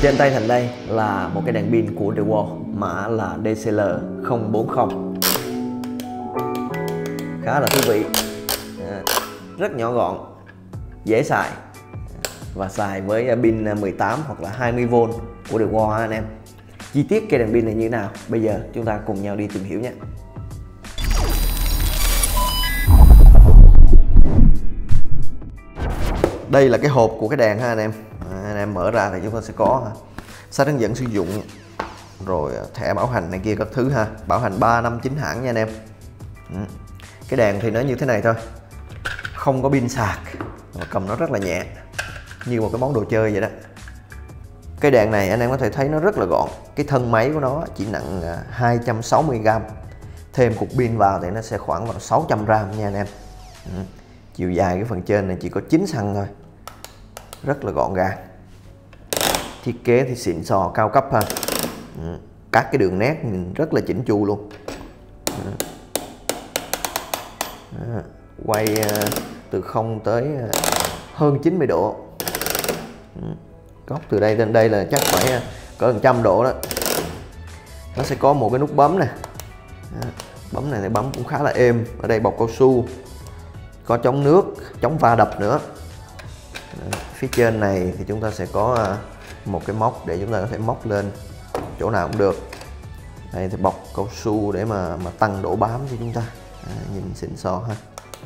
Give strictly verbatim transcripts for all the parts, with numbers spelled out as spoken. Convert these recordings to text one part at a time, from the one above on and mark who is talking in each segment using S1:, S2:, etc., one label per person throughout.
S1: Trên tay Thành đây là một cái đèn pin của DeWalt, mã là D C L không bốn không. Khá là thú vị, rất nhỏ gọn, dễ xài và xài với pin mười tám hoặc là hai mươi vôn của DeWalt anh em. Chi tiết cây đèn pin này như thế nào, bây giờ chúng ta cùng nhau đi tìm hiểu nhé. Đây là cái hộp của cái đèn ha anh em. À, anh em mở ra thì chúng ta sẽ có sách hướng dẫn sử dụng, rồi thẻ bảo hành này kia các thứ ha. Bảo hành ba năm chính hãng nha anh em. Ừ. Cái đèn thì nó như thế này thôi, không có pin sạc, cầm nó rất là nhẹ, như một cái món đồ chơi vậy đó. Cái đèn này anh em có thể thấy nó rất là gọn. Cái thân máy của nó chỉ nặng hai trăm sáu mươi gam, thêm cục pin vào thì nó sẽ khoảng vào sáu trăm gram nha anh em. Ừ. Chiều dài cái phần trên này chỉ có chín xăng-ti-mét thôi, rất là gọn gàng. Thiết kế thì xịn sò cao cấp ha. Ừ. Các cái đường nét nhìn rất là chỉnh chu luôn. Ừ. À, quay uh, từ không tới uh, hơn chín mươi độ. Ừ. Góc từ đây đến đây là chắc phải uh, cỡ một trăm độ đó. Nó sẽ có một cái nút bấm nè. À, bấm này thì bấm cũng khá là êm. Ở đây bọc cao su, có chống nước, chống va đập nữa. À, phía trên này thì chúng ta sẽ có uh, một cái móc để chúng ta có thể móc lên chỗ nào cũng được. Đây thì bọc cao su để mà mà tăng độ bám cho chúng ta. À, nhìn xịn sò ha.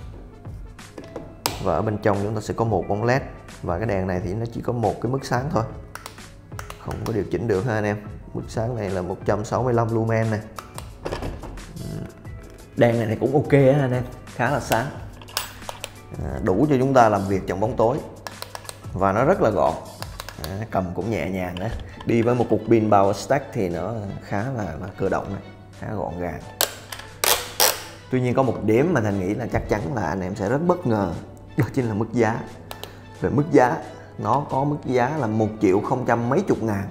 S1: Và ở bên trong chúng ta sẽ có một bóng led, và cái đèn này thì nó chỉ có một cái mức sáng thôi, không có điều chỉnh được ha anh em. Mức sáng này là một trăm sáu mươi lăm lumen này. Đèn này thì cũng ok á anh em, khá là sáng, à, đủ cho chúng ta làm việc trong bóng tối, và nó rất là gọn. À, cầm cũng nhẹ nhàng đó. Đi với một cục pin Power Stack thì nó khá là, là cơ động này, khá gọn gàng. Tuy nhiên có một điểm mà Thành nghĩ là chắc chắn là anh em sẽ rất bất ngờ, đó chính là mức giá. Về mức giá, nó có mức giá là một triệu không trăm mấy chục ngàn.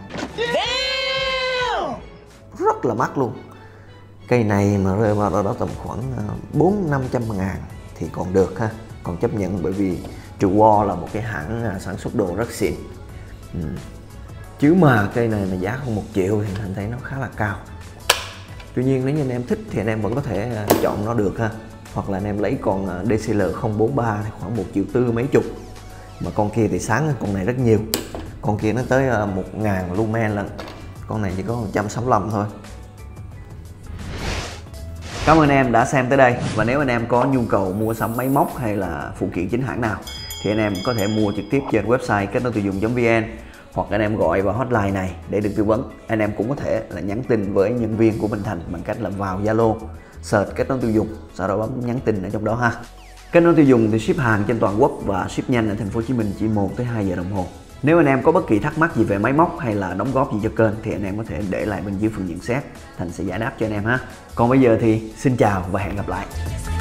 S1: Rất là mắc luôn. Cây này mà rơi vào đó, đó tầm khoảng bốn năm trăm ngàn thì còn được ha, còn chấp nhận, bởi vì DeWalt là một cái hãng sản xuất đồ rất xịn. Ừ. Chứ mà cây này mà giá không một triệu thì Thành thấy nó khá là cao. Tuy nhiên nếu như anh em thích thì anh em vẫn có thể chọn nó được ha. Hoặc là anh em lấy con D C L không bốn ba thì khoảng một triệu tư mấy chục. Mà con kia thì sáng hơn con này rất nhiều. Con kia nó tới một ngàn lumen lần, con này chỉ có một trăm sáu mươi lăm thôi. Cảm ơn anh em đã xem tới đây. Và nếu anh em có nhu cầu mua sắm máy móc hay là phụ kiện chính hãng nào thì anh em có thể mua trực tiếp trên website kết nối tiêu dùng chấm vn, hoặc anh em gọi vào hotline này để được tư vấn. Anh em cũng có thể là nhắn tin với nhân viên của Bình Thành bằng cách là vào Zalo, search kết nối tiêu dùng, sau đó bấm nhắn tin ở trong đó ha. Kết nối tiêu dùng thì ship hàng trên toàn quốc và ship nhanh ở thành phố Hồ Chí Minh chỉ một tới hai giờ đồng hồ. Nếu anh em có bất kỳ thắc mắc gì về máy móc hay là đóng góp gì cho kênh thì anh em có thể để lại bên dưới phần nhận xét, Thành sẽ giải đáp cho anh em ha. Còn bây giờ thì xin chào và hẹn gặp lại.